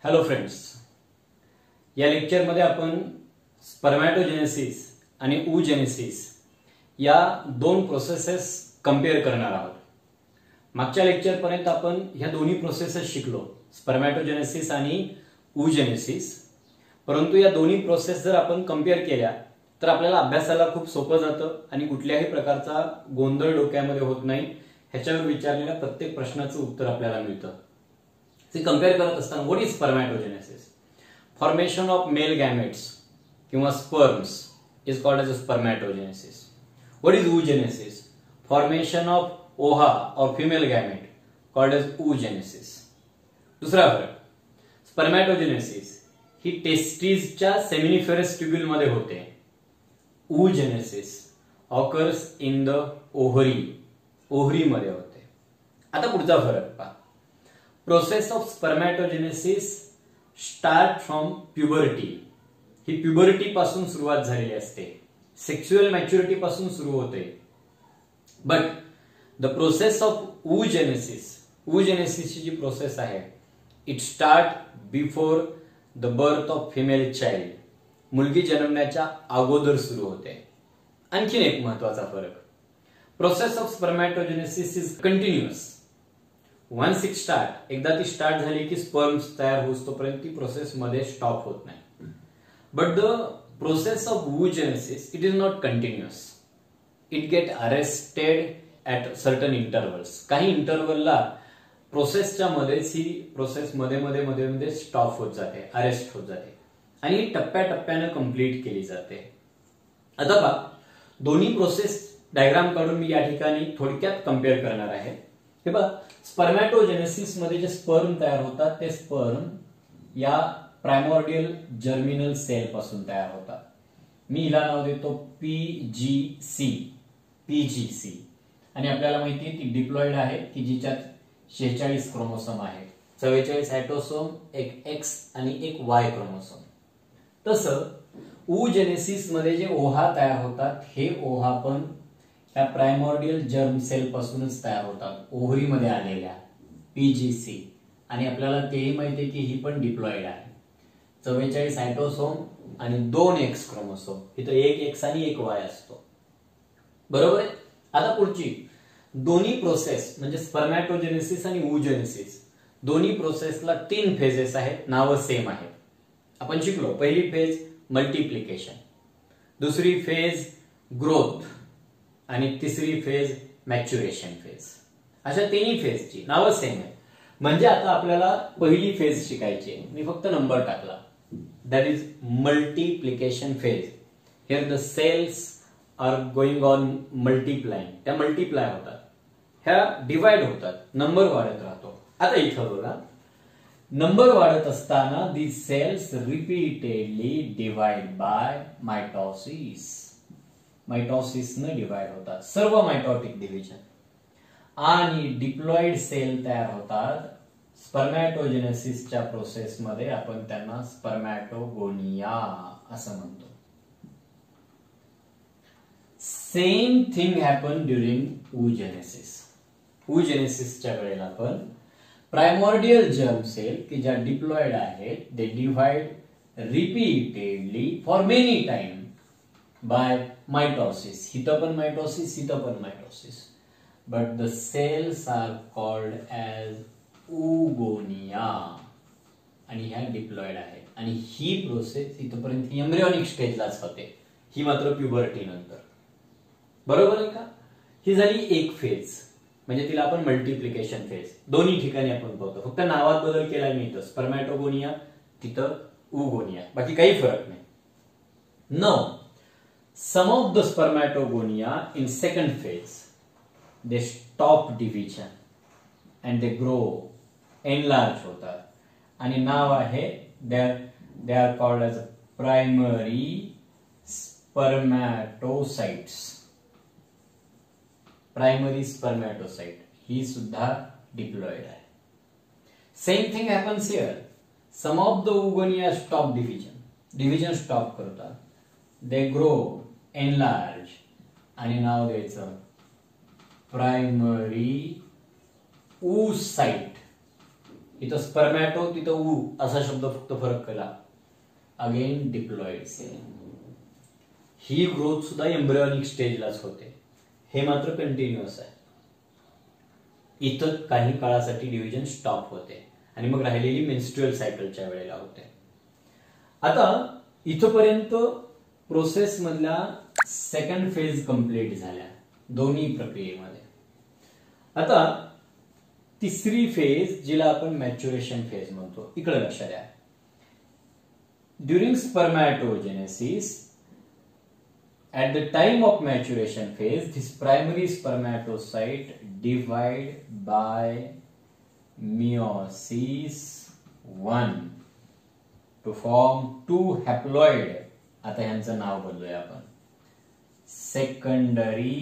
Hello friends, या लेक्चरमध्ये आपण स्पर्मॅटोजेनेसिस आणि oogenesis या दोन प्रोसेसेस कंपेअर करणार आहोत. मागच्या लेक्चरपर्यंत आपण ह्या दोन्ही प्रोसेसेस शिकलो, स्पर्मॅटोजेनेसिस आणि oogenesis. परंतु या दोन्ही प्रोसेस जर आपण कंपेअर केल्या तर आपल्याला अभ्यासाला खूप सोपं जातं आणि कुठल्याही प्रकारचा गोंधळ डोक्यामध्ये होत नाही. ह्याच्यावर विचारलेल्या प्रत्येक प्रश्नाचं उत्तर आपल्याला मिळतं. ते कंपेअर करत असताना what is spermatogenesis? Formation of male gametes किंवा sperms is called as spermatogenesis. What is oogenesis? Formation of ova or female gamete called as oogenesis. दुसरा फरक, स्पर्मॅटोजेनेसिस ही टेस्टिसच्या सेमिनिफेरस ट्युब्यूल मध्ये होते. oogenesis occurs in the ovary मध्ये होते. आता पुढचा फरक पहा. Process of spermatogenesis start from puberty. ही प्युबर्टी पासून सुरुवात झालेली असते, सेक्शुअल मॅच्युरिटी पासून सुरू होते. But the process of oogenesis ची जी प्रोसेस आहे, it start before the birth of female child. मुलगी जन्मण्याच्या अगोदर सुरू होते. आणखीन एक महत्वाचा फरक, process of spermatogenesis is continuous. Once it start, एकदा ती स्टार्ट झाली की स्पर्म्स तयार होस तोपर्यंत ती प्रोसेस मध्ये स्टॉप होत नाही. But the process of oogenesis it is not continuous. It get arrested at certain intervals. काही इंटरवलला प्रोसेसच्या मध्येच ही प्रोसेस मध्ये स्टॉप होत जाते, अरेस्ट होत जाते आणि टप्प्याटप्प्याने कंप्लीट केली जाते. आता पहा, दोन्ही प्रोसेस डायग्राम काढून मी या ठिकाणी थोडक्यात कंपेअर करणार आहे. हे बघा, स्पर्मॅटोजेनेसिस मध्ये जे स्पर्म तयार होतात ते स्पर्म या प्रायमॉर्डियल जर्मिनल सेल पासून तयार होतात. मी हिला नाव देतो पीजीसी. आणि आपल्याला माहिती आहे ती डिप्लॉइड आहे की जिच्यात 46 क्रोमोसोम आहे, 44 सायटोसोम, एक एक्स आणि एक वाय क्रोमोसोम. तसं oogenesis मध्ये जे ओहा तयार होतात, हे ओहा पण त्या प्रायमॉर्डियल जर्म सेल पासूनच तयार होतात, ओव्हरी मध्ये आलेल्या पीजीसी. आणि आपल्याला तेही माहिती आहे की ही पण डिप्लॉइड आहे, 44 सायटोसोम आणि 2 एक्स क्रोमोसोम. इथं एक एक्स आणि एक वाय असतो, बरोबर आहे. आता पुढची दोन्ही प्रोसेस म्हणजे स्पर्मॅटोजेनेसिस आणि oogenesis, दोन्ही प्रोसेसला 3 फेजेस आहेत, नावं सेम आहेत. आपण शिकलो, पहिली फेज मल्टिप्लिकेशन, दुसरी फेज ग्रोथ आणि तिसरी फेज मॅच्युरेशन फेज. अशा तिन्ही फेजची नावं सेम आहे. म्हणजे आता आपल्याला पहिली फेज शिकायची आहे. मी फक्त नंबर टाकला, that is multiplication phase. Here the cells are going on multiplying. त्या मल्टिप्लाय होतात, ह्या डिवाइड होतात, नंबर वाढत राहतो. आता इथं बघा, नंबर वाढत असताना the cells repeatedly divide by mitosis. मायटॉसिसने डिवाइड होतात, सर्व मायटॉटिक डिव्हिजन. आणि डिप्लॉइड सेल तयार होतात स्पर्मॅटोजेनेसिसच्या प्रोसेसमध्ये. आपण त्यांना स्पर्मॅटोगोनिया असं म्हणतो. Same thing happen during oogenesis. oogenesisच्या वेळेला पण प्रायमॉर्डियल जर्म सेल की ज्या डिप्लॉइड आहेत, they divide repeatedly for many time by mitosis. इथं पण मायटॉसिस, इथं पण mitosis. But the cells are called as oogonia. आणि ह्या डिप्लॉइड आहेत. आणि ही प्रोसेस इथपर्यंत एम्ब्रियॉनिक स्टेजलाच होते, ही मात्र प्युबर्टी नंतर. बरोबर आहे का? ही झाली एक फेज, म्हणजे तिला आपण मल्टिप्लिकेशन फेज. दोन्ही ठिकाणी आपण पाहतो, फक्त नावात बदल केला मी. इथं स्पर्मॅटोगोनिया, तिथं oogonia, बाकी काही फरक नाही. Now some of the spermatogonia in second phase they stop division and they grow, enlarge होतात. आणि नाव आहे they are called as primary spermatocytes. Primary spermatocyte ही सुद्धा डिप्लॉइड आहे. Same thing happens here. Some of the oogonia stop division stop करतात. They grow, enlarge आणि नाव द्यायचं primary oocyte. इथं स्पर्मॅटो तिथं ऊ असा शब्द फक्त फरक केला. Again diploid cell. ही ग्रोथ सुद्धा एम्ब्रियॉनिक स्टेजलाच होते. हे मात्र कंटिन्युअस आहे. इथं काही काळासाठी डिव्हिजन स्टॉप होते आणि मग राहिलेली मेन्स्ट्रुअल सायकलच्या वेळेला होते. आता इथपर्यंत प्रोसेस मधल्या सेकंड फेज कंप्लीट झाल्या दोन्ही प्रक्रियेमध्ये. आता तिसरी फेज जिला आपण मॅच्युरेशन फेज म्हणतो, इकडे लक्ष द्या. During spermatogenesis, at the time of maturation phase, this primary spermatocyte divide by meiosis 1 to form two haploid. आता ह्यांचं नाव बदलूया आपण. सेकंडरी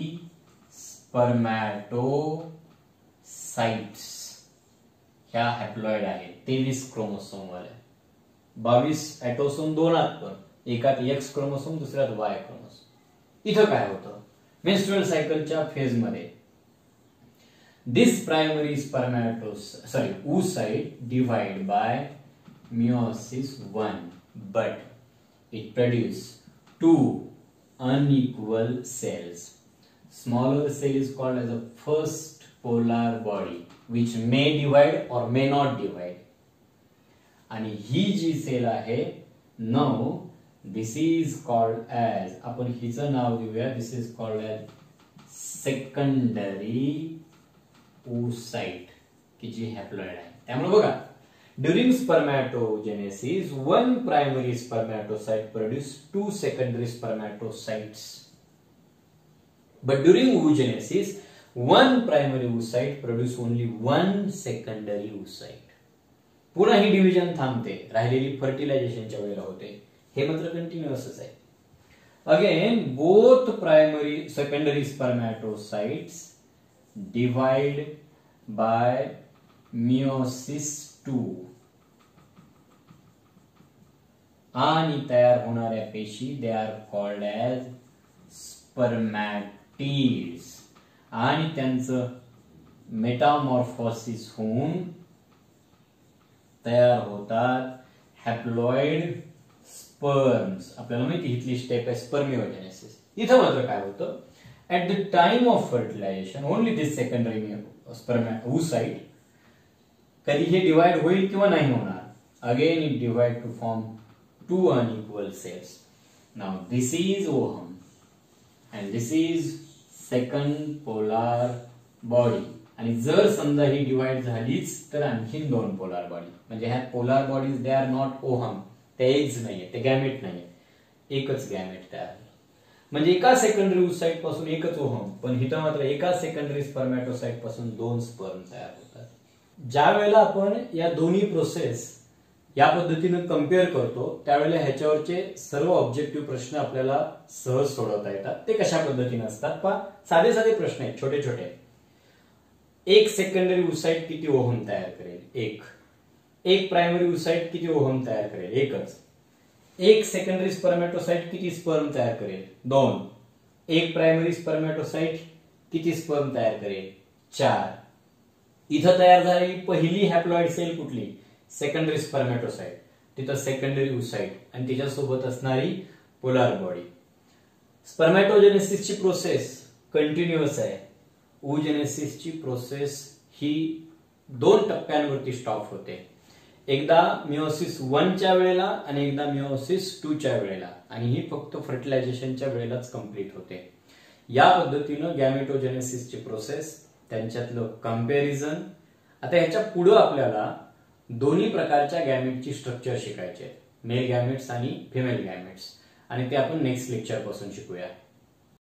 स्पर्मॅटोसाइट्स ह्या हॅप्लॉइड आहेत. 23 क्रोमोसोम वाले. 22 ऍटोसोम दोनात, पण एकात एक्स क्रोमोसोम दुसऱ्यात वाय क्रोमोसोम. इथं काय होतं मेन्स्ट्रुअल सायकलच्या फेज मध्ये, this primary oocyte divide by meiosis 1, but it produce two unequal cells. Smaller cell is called as a first polar body which may divide or may not divide. आणि ही जी cell आहे, now this is called as, आपण हिचं नाव देऊया, this is called as secondary oocyte की जी haploid आहे. त्यामुळे बघा, during spermatogenesis one primary spermatocyte produce two secondary spermatocytes, but during oogenesis one primary oocyte produce only one secondary oocyte. पुन्हा ही division थांबते, राहिलेली फर्टिलायझेशनच्या वेळेला होते. हे मात्र कंटिन्युअसच आहे. Again both primary secondary spermatocytes divide by meiosis 2 आणि तयार होणाऱ्या पेशी they are called as spermatids. आणि त्यांचं मेटामॉर्फोसिस होऊन तयार होतात हॅप्लॉइड स्पर्म्स. आपल्याला माहिती इथली स्टेप आहे स्पर्मिओजेनेसिस. इथं मात्र काय होतं, at the time of fertilization only this secondary oocyte कधी हे डिवाइड होईल किंवा नाही होणार. Again it divide to form two unequal cells. Now this is ovum and this is second polar body. आणि जर समजा ही डिवाइड झालीच तर आणखीन दोन पोलार बॉडी, म्हणजे ह्या polar bodies they are not ovum, ते एग्ज नाहीये, ते गॅमेट नाहीये, एकच गॅमेट तयार. म्हणजे एका सेकंडरी oocyte पासून एकच ओहम, पण इथं मात्र एका सेकंडरी स्पर्मॅटोसाइट पासून दोन स्पर्म तयार होतात. ज्या वेळेला आपण या दोन्ही प्रोसेस या पद्धतीने कंपेअर करतो त्यावेळेला ह्याच्यावरचे सर्व ऑब्जेक्टिव्ह प्रश्न आपल्याला सहज सोडवता येतात. ते कशा पद्धतीने असतात पहा. साधे साधे प्रश्न आहेत, छोटे छोटे. एक सेकंडरी oocyte किती ओहम तयार करेल? एक प्रायमरी oocyte किती ओहम तयार करेल? एकच. एक सेकंडरी स्पर्मॅटोसाइट किती स्पर्म तयार करेल? 2. एक प्रायमरी स्पर्मॅटोसाइट किती स्पर्म तयार करेल? 4. इथं तयार झालेली पहिली हॅप्लॉइड सेल कुठली? Secondary spermatocyte. तिथं सेकंडरी oocyte आणि तिच्यासोबत असणारी पोलार बॉडी. स्पर्मॅटोजेनेसिसची प्रोसेस कंटिन्युअस आहे. oogenesisची प्रोसेस ही 2 टप्प्यांवरती स्टॉप होते. एकदा मियोसिस 1 च्या वेळेला आणि एकदा मियोसिस 2 च्या वेळेला, आणि ही फक्त फर्टिलायझेशनच्या वेळेलाच कंप्लीट होते. या पद्धतीनं गॅमेटोजेनेसिसची प्रोसेस, त्यांच्यातलं कंपॅरिझन. आता ह्याच्या पुढे आपल्याला दोन्ही प्रकारच्या गॅमेटची स्ट्रक्चर शिकायचे, मेल गॅमेट्स आणि फिमेल गॅमेट्स, आणि ते आपण नेक्स्ट लेक्चर पासून शिकूया.